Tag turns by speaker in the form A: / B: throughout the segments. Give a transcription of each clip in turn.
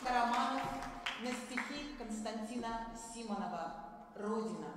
A: Караманов на стихи Константина Симонова «Родина».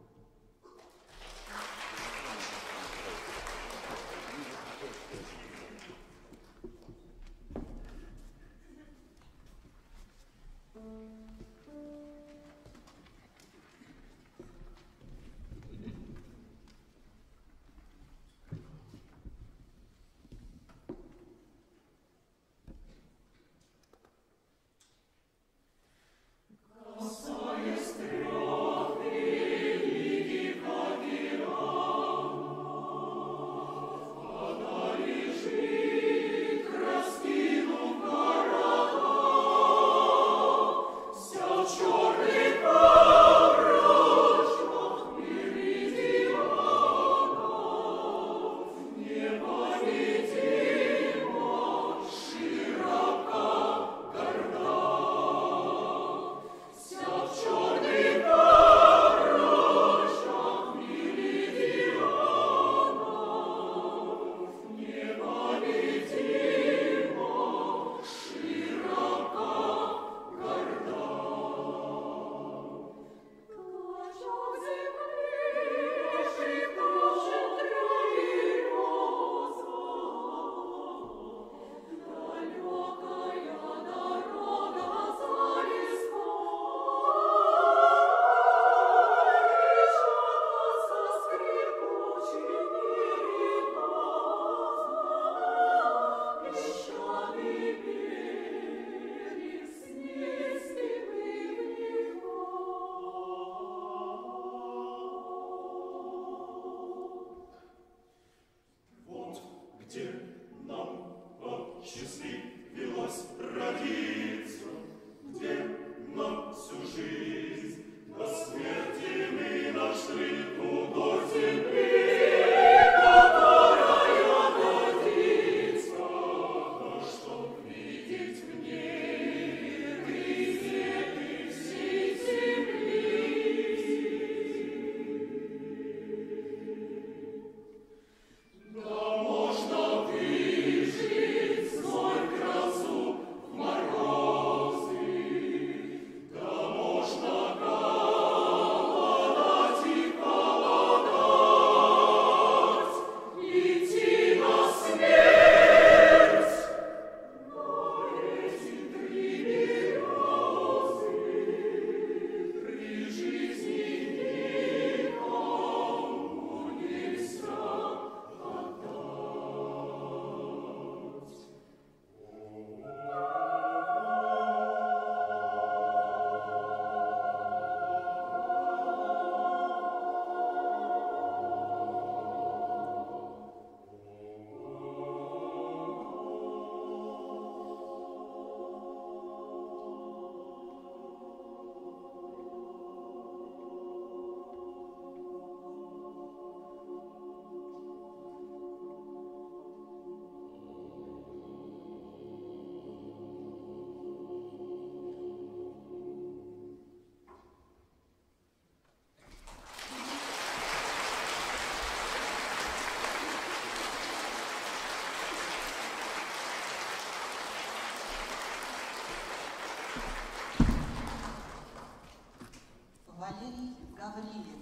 A: Валерий Гаврилин.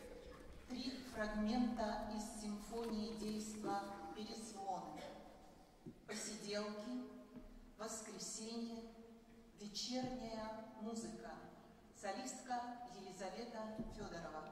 A: 3 фрагмента из симфонии действа «Перезвоны». Посиделки, воскресенье, вечерняя музыка. Солистка Елизавета Федорова.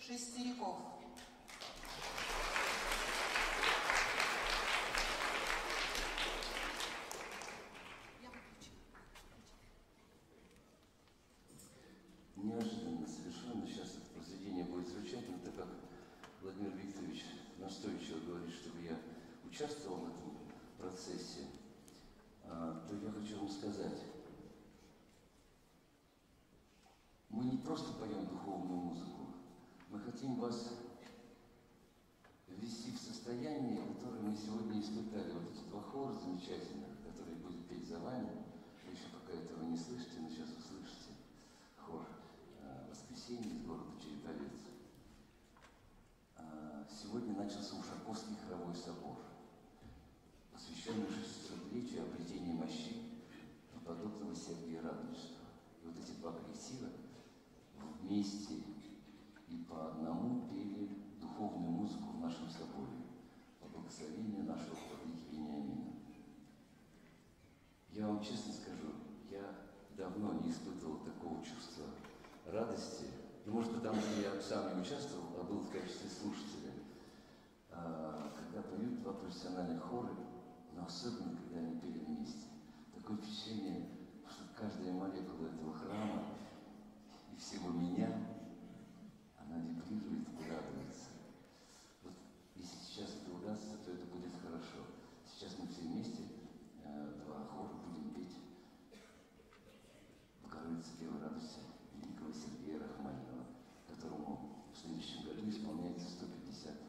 A: Шестериков.
B: Неожиданно совершенно сейчас это произведение будет звучать, но так как Владимир Викторович настойчиво говорит, чтобы я участвовал в этом процессе, то я хочу вам сказать, мы не просто поем духовную музыку, мы хотим вас ввести в состояние, которое мы сегодня испытали. Вот эти два хора замечательных, которые будут петь за вами, вы еще пока этого не слышите, но сейчас услышите хор «Воскресенье» из города Череповец. Сегодня начался Ушаковский хоровой собор, посвященный 600-летию обретения мощей преподобного Сергия Радонежского. И вот эти два коллектива вместе и по одному пели духовную музыку в нашем соборе по благословению нашего владыки Вениамина. Я вам честно скажу, я давно не испытывал такого чувства радости, и может потому, что я сам не участвовал, а был в качестве слушателя, когда поют два профессиональных хора, но особенно, когда они пели вместе. Такое впечатление, что каждая молекула этого храма и всего меня, она вибрирует и радуется. Вот если сейчас это удастся, то это будет хорошо. Сейчас мы все вместе, два хора, будем петь «Богородица Девы радости» великого Сергия Рахманинова, которому в следующем году исполняется 150 лет.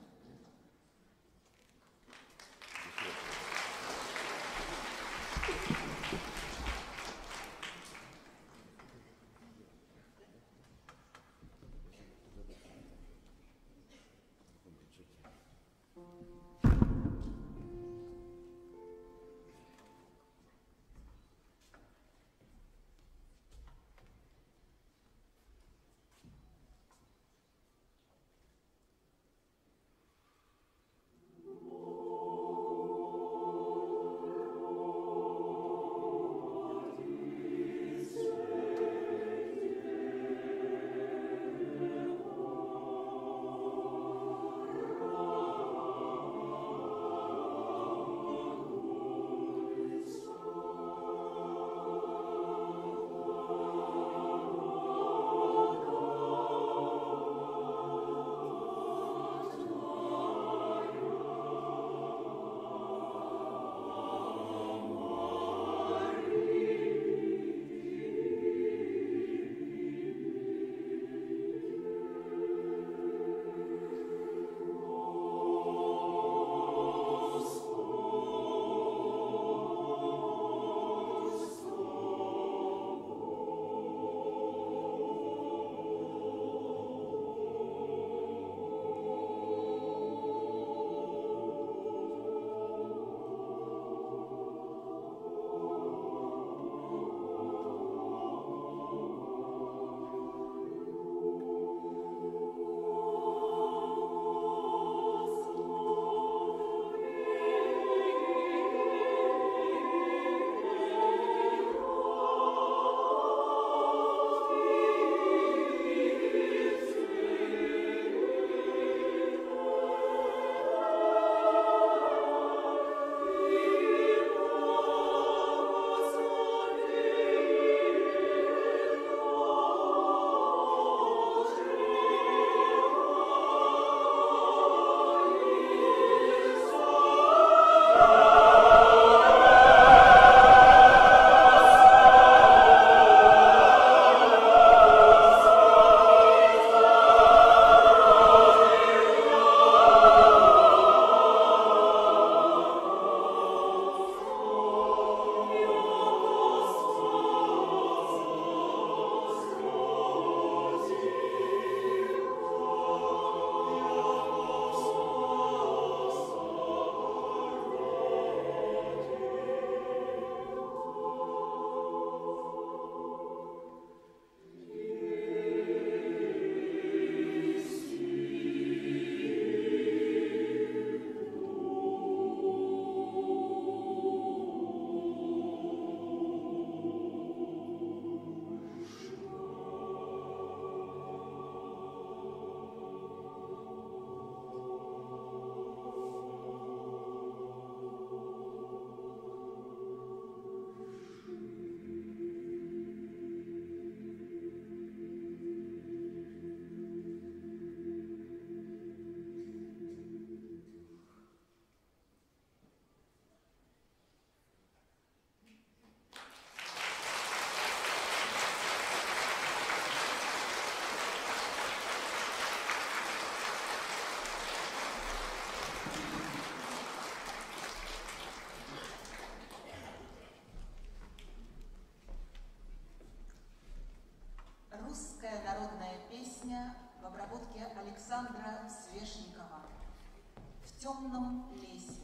A: Александра Свешникова «В темном лесе».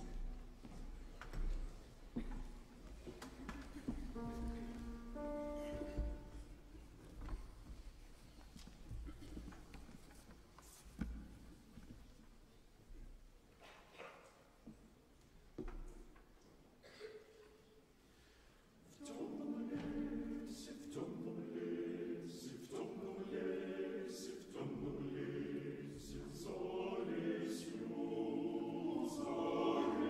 C: Sorry.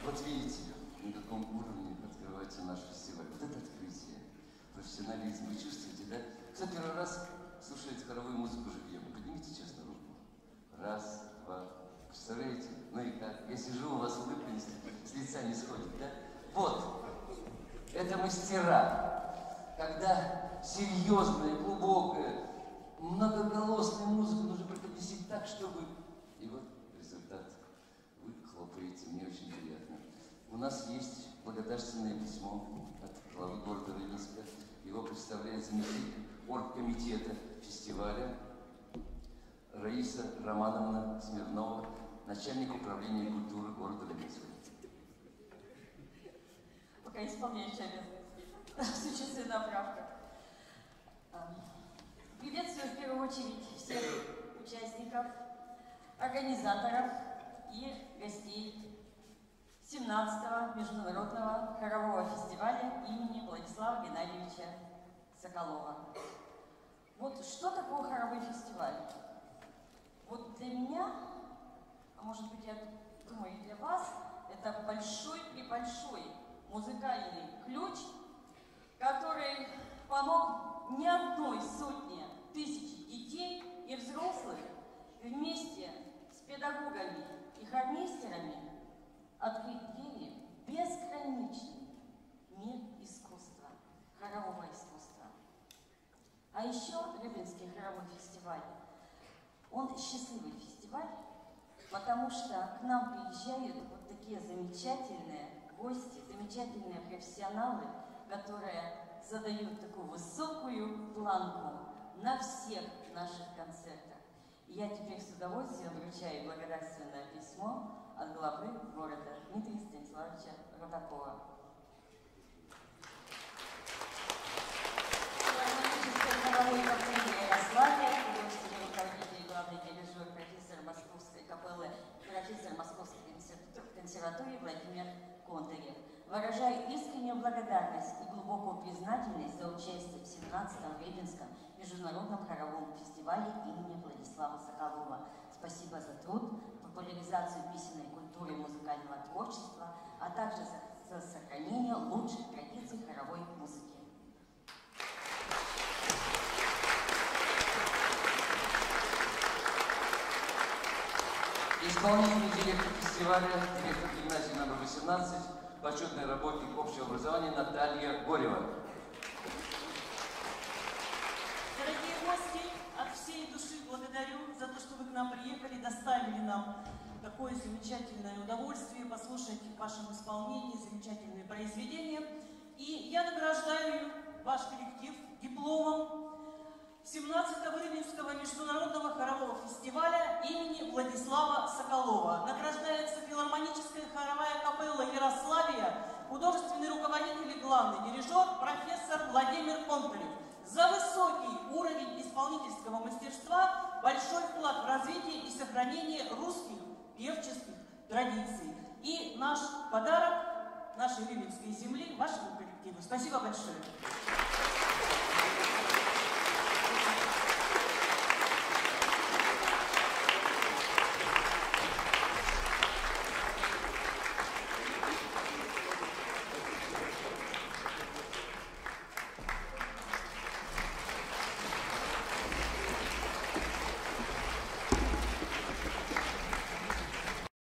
B: Вот видите, на каком уровне открывается наш фестиваль. Вот это открытие, профессионализм. Вы чувствуете, да? Кто первый раз слушает хоровую музыку живьем? Поднимите честно руку. Раз, два. Представляете? Ну и как? Я сижу, у вас улыбка с лица не сходит, да? Вот. Это мастера. Когда серьезная, глубокая, многоголосная музыка нужно преподнести так, чтобы... И вот результат. Вы хлопаете, мне очень приятно. У нас есть благодарственное письмо от главы города Рыбинска. Его представляет заместитель оргкомитета фестиваля Раиса Романовна Смирнова, начальник управления культуры города Рыбинска.
C: Пока исполняющая обязанности, существенная правка. Приветствую в первую очередь всех участников, организаторов и гостей 17-го международного хорового фестиваля имени Владислава Геннадьевича Соколова. Вот что такое хоровой фестиваль? Вот для меня, а может быть, я думаю, и для вас, это большой-пребольшой музыкальный ключ, который помог не одной сотне тысяч детей и взрослых вместе с педагогами и хормейстерами открыть двери в безграничный мир искусства, хорового искусства. А еще Рыбинский хоровой фестиваль, он счастливый фестиваль, потому что к нам приезжают вот такие замечательные гости, замечательные профессионалы, которые задают такую высокую планку на всех наших концертах. И я теперь с удовольствием вручаю благодарственное письмо от главы города Дмитрия Станиславовича Рудакова. Филармонической хоровой капеллы Ярославия, художественный руководитель, главный дирижер, профессор Московской капеллы, профессор Московской консерватории Владимир Кондарев. Выражаю искреннюю благодарность и глубокую признательность за участие в 17-м Рыбинском международном хоровом фестивале имени Владислава Соколова. Спасибо за труд, популяризацию песенной культуры и музыкального творчества, а также за сохранение лучших традиций хоровой музыки.
B: Исполнительный директор фестиваля, директор гимназии номер 18, почетный работник общего образования Наталья Горева.
D: Дорогие гости, от всей души благодарю за то, что вы к нам приехали, доставили нам такое замечательное удовольствие послушать в вашем исполнении замечательные произведения. И я награждаю ваш коллектив дипломом 17-го Рыбинского международного хорового фестиваля имени Владислава Соколова. Награждается филармоническая хоровая капелла Ярославия, художественный руководитель и главный дирижер профессор Владимир Кондарев. За высокий уровень исполнительского мастерства, большой вклад в развитие и сохранение русских певческих традиций. И наш подарок нашей Рыбинской земли вашему коллективу. Спасибо большое.